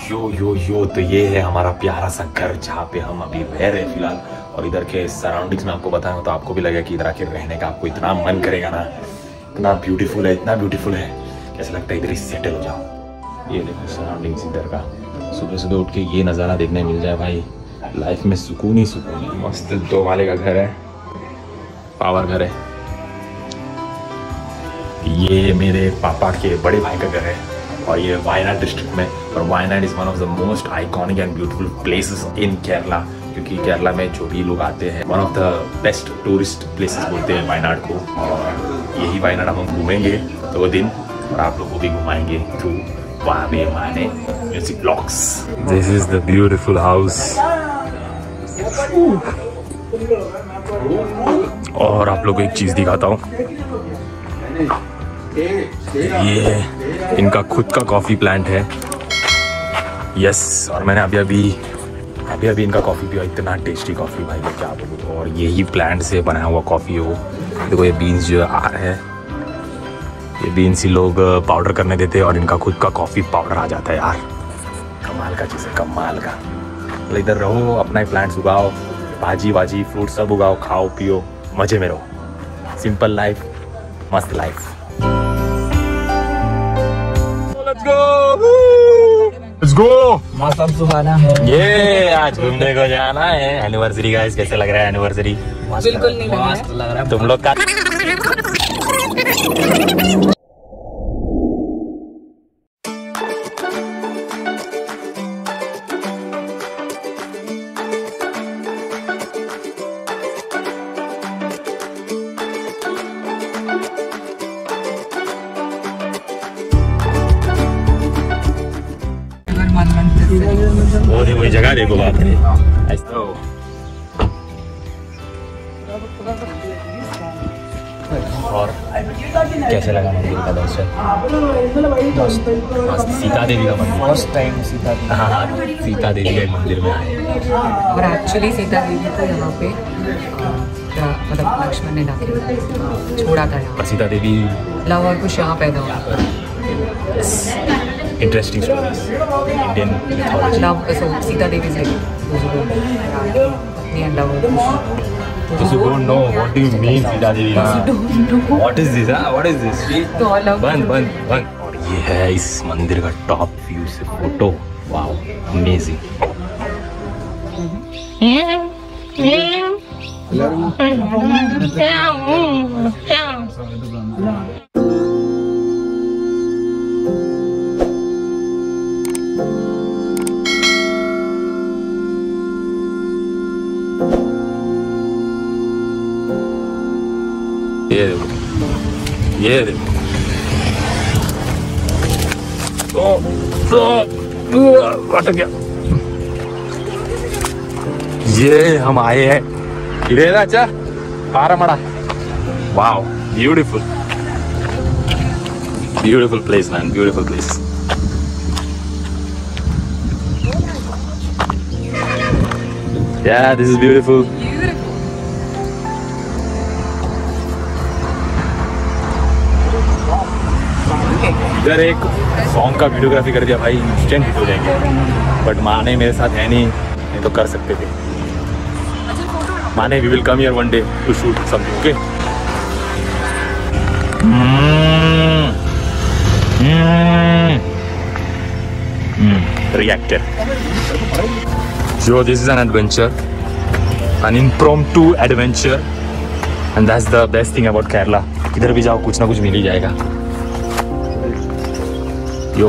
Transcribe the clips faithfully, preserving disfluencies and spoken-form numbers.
यो yo यो तो ये है हमारा प्यारा सा घर जहाँ पे हम अभी रह रहे हैं फिलहाल। और इधर के सराउंडिंग्स में आपको बताऊं तो आपको भी लगेगा कि इधर आके रहने का आपको इतना मन करेगा ना। इतना ब्यूटीफुल है, इतना ब्यूटीफुल है, कैसा लगता है इधर ही सेटल हो जाओ। ये देखो सराउंडिंग्स इधर का, सुबह सुबह उठ के ये नज़ारा देखने मिल जाए भाई, लाइफ में सुकून ही सुकून है। मस्त दो वाले का घर है, पावर घर है। ये मेरे पापा के बड़े भाई का घर है और ये वायनाड डिस्ट्रिक्ट में। और Wayanad is one of the most iconic and beautiful places in Kerala, क्योंकि केरला में जो भी लोग आते हैं one of the best tourist places बोलते हैं वायनाड को। और यही वायनाड हम घूमेंगे दो दिन और आप लोगों को भी घुमाएंगे थ्रू वावे माने music vlogs. This is the beautiful house. और आप लोगों को एक चीज दिखाता हूँ, ये इनका खुद का कॉफी प्लांट है। यस, और मैंने अभी अभी अभी अभी इनका कॉफ़ी पिया, इतना टेस्टी कॉफ़ी भाई क्या बोलूँ। और यही प्लांट से बनाया हुआ कॉफ़ी हो। देखो ये बीन्स जो आ रहे हैं, ये बीन्स ही लोग पाउडर करने देते हैं और इनका खुद का कॉफ़ी पाउडर आ जाता है यार। कमाल का चीज़ है, कमाल का। मतलब इधर रहो, अपना ही प्लांट्स उगाओ, भाजी वाजी फ्रूट सब उगाओ, खाओ पियो, मज़े में रहो। सिंपल लाइफ, मस्त life. Let's go! Let's go! मौसम सुहाना है। ये आज घूमने को जाना है। एनिवर्सरी गाइस, कैसे लग रहा है एनिवर्सरी? बिल्कुल नहीं लग रहा है। तुम लोग का वो देखो, वही जगह देखो, बाप रे। और कैसे लगा मंदिर का दर्शन? सीता देवी का मंदिर, फर्स्ट टाइम सीता देवी। हाँ हाँ, सीता देवी के मंदिर में आए। और एक्चुअली सीता देवी को यहाँ पे मतलब लक्ष्मण ने लाके छोड़ा था यहाँ। और सीता देवी लव और कुछ यहाँ पैदा हुआ। Interesting stories Indian mythology. Love, so Sita Devi से and love or kuch. Because you don't know what do you mean Sita Devi? What is this? हाँ, what is this? तो अलग बंद बंद बंद। और ये है इस मंदिर का टॉप व्यू से फोटो। Wow, amazing. ये देखो, ये देखो, तो तो कट गया। ये हम आए हैं इधर अच्छा पारामड़ा। Wow, beautiful beautiful place man, beautiful place. Yeah, this is beautiful. इधर एक सॉन्ग का वीडियोग्राफी कर दिया भाई, इंस्टेंट हिट हो जाएंगे। बट माने मेरे साथ है नहीं, नहीं तो कर सकते थे। माने we will come here one day to shoot something, okay? Reactor. So this is an adventure, an impromptu adventure, and that's the best thing about Kerala. इधर भी जाओ कुछ ना कुछ मिल ही जाएगा। यो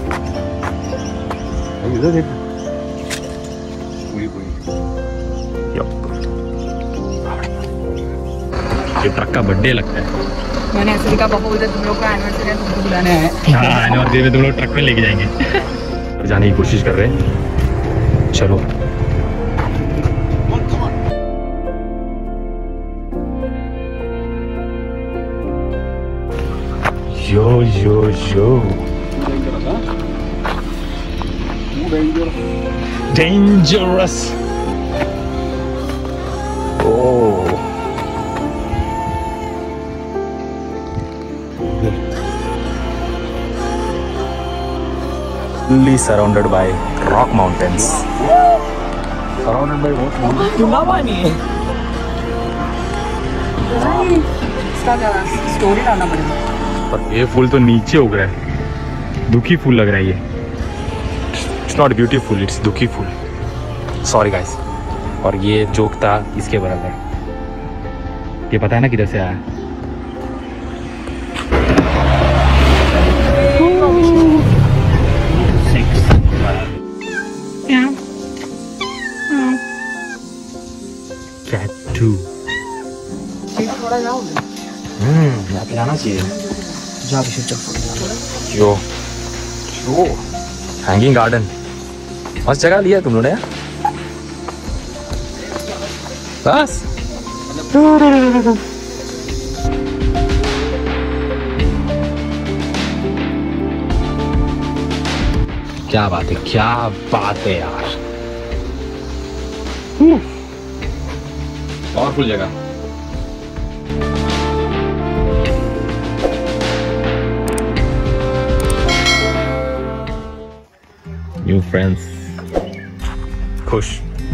ये ट्रक का बर्थडे लगता है। मैंने ऐसे लिखा पापा बोलते तुम लोग का एनिवर्सरी है, तुमको बुलाने आए हैं। हाँ, एनिवर्सरी में तुम लोग ट्रक में लेके जाएंगे। जाने की कोशिश कर रहे हैं, चलो। Yo yo yo dangerous. Oh, fully surrounded by rock mountains. Surrounded by what? कितना पानी है? इसका स्टोरी डालना पड़ेगा। पर ये फूल तो नीचे उग रहा है, दुखी फूल लग रहा है ये। इट्स नॉट ब्यूटीफुल, इट्स दुखी फूल। Sorry guys. और ये जोक था इसके बराबर। ये पता है ना किधर से आया? Tattoo. थोड़ा जाओगे? हम्म, यहाँ पे जाना चाहिए। जा किसी चक्कर। Yo, yo, hanging garden. मस्त जगह लिया तुम लोगों ने। बस। क्या बात है, क्या बात है यार। पावरफुल जगह। न्यू फ्रेंड्स, खुश।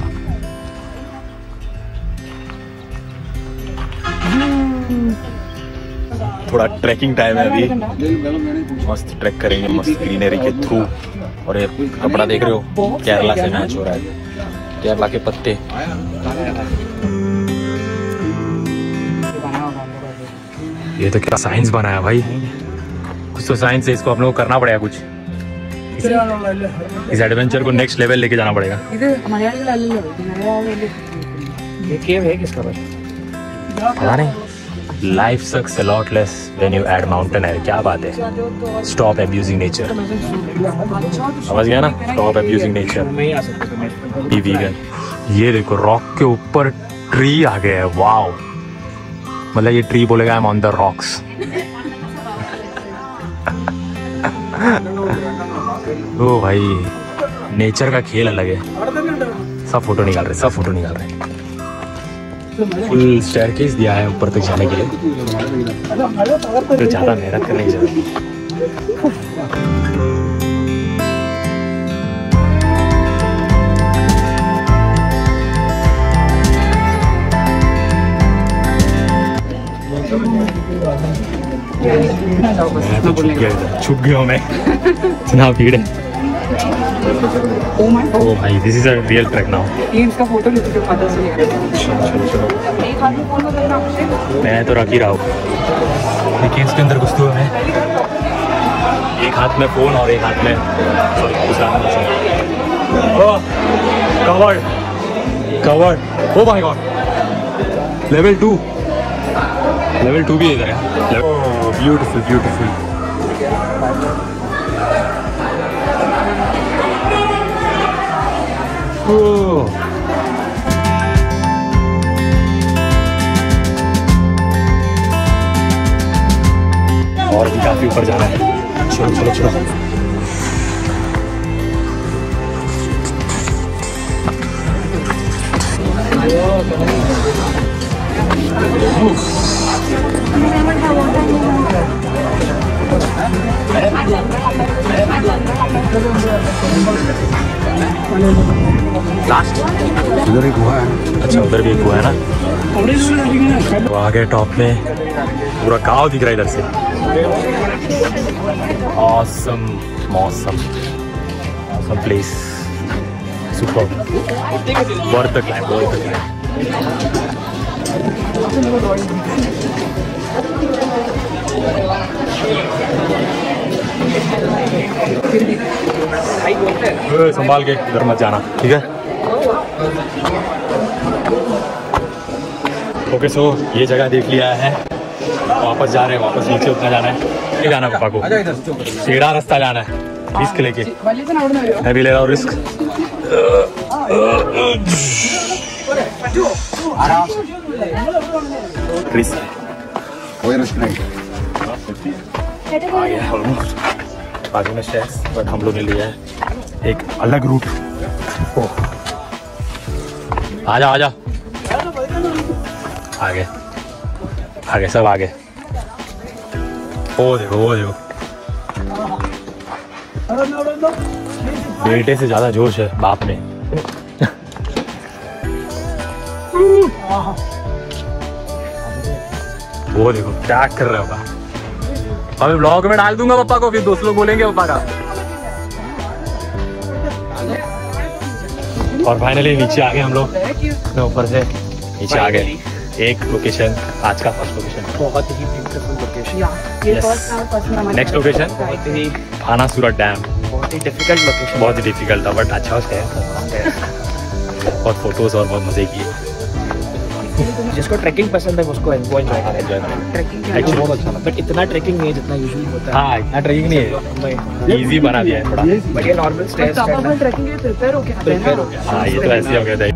थोड़ा ट्रैकिंग टाइम है अभी, मस्त ट्रैक करेंगे मस्त ग्रीनरी के थ्रू। और ये कपड़ा देख रहे हो, केरला से मैच हो रहा है, केरला के पत्ते। ये तो क्या साइंस बनाया भाई, कुछ तो साइंस है, इसको हम लोग करना पड़ेगा कुछ। इस एडवेंचर को नेक्स्ट लेवल लेके जाना पड़ेगा। ये केव है किसका भाई? पता नहीं। Life sucks a lot less when you add mountain air. क्या बात है। Stop abusing nature. समझ गया ना? Stop abusing nature. मैं ही आ सकता हूँ। Be vegan. ये देखो रॉक के ऊपर ट्री आ गया है। वाओ, मतलब ये ट्री बोलेगा I am on the rocks. Oh भाई, नेचर का खेल अलग है। सब फोटो निकाल रहे, सब फोटो निकाल रहे। फुल स्टेयरकेस दिया है ऊपर तक जाने के लिए, तो ज़्यादा मेहनत करने की जरूरत नहीं। मैं तो छुप गया इधर, छुप गया मैं। इतना भीड़ है। ओ भाई, this is a real track now. ये इसका फोटो लेते थे पता चलेगा। चलो चलो, एक हाथ में फोन करना आपसे। मैं तो रख ही रहा हूँ, लेकिन इसके अंदर घुसते हुए मैं एक हाथ में फोन और एक हाथ में सॉरी दूसरा हाथ में covered covered. Oh my god, level two level two भी इधर है। Beautiful beautiful. और भी काफी ऊपर जाना है। चलो चलो चलो। लास्ट उधर एक गुहा है। अच्छा, उधर भी एक गुहा है ना। वो आगे टॉप में पूरा गांव दिख रहा है इधर से। ऑसम मौसम, awesome place, super, worth the climb, worth the climb. संभाल के, इधर मत जाना, ठीक है? ओके, सो ये जगह देख लिया है, वापस जा रहे हैं, वापस नीचे उतना जाना है। ये जाना पापा को, सीधा रास्ता जाना है, रिस्क लेके। मैं भी ले रहा हूँ रिस्क। रिस्क आ गया ऑलमोस्ट बाजू में शेक्स, बट हम लोग ने लिया है एक अलग रूट। आजा आजा, आगे आगे सब आगे। ओ देखो वो देखो, बेटे से ज्यादा जोश है बाप में। वो देखो क्या कर रहे होगा। अभी ब्लॉग में डाल दूंगा पापा को, फिर दोस्त लोग बोलेंगे पापा का। और फाइनली नीचे आ गए हम लोग, ऊपर से नीचे आ गए। एक लोकेशन, आज का फर्स्ट लोकेशन, बहुत ही beautiful location. Next location Banasura dam. बहुत ही डिफिकल्ट लोकेशन, बहुत ही डिफिकल्ट था बट अच्छा है। बहुत फोटोज और बहुत मजे किए। जिसको ट्रैकिंग पसंद है उसको एंजॉय करेगा। ट्रैकिंग एक्चुअली बहुत अच्छा, बट इतना ट्रैकिंग नहीं है जितना यूजुअली होता है। हाँ इतना ट्रेकिंग नहीं है, इजी बना दिया है थोड़ा। बट ये नॉर्मल स्टेयर्स ट्रैकिंग के प्रिपेयर हो गया प्रिपेयर हो गया। हाँ ये तो ऐसे हो गया था।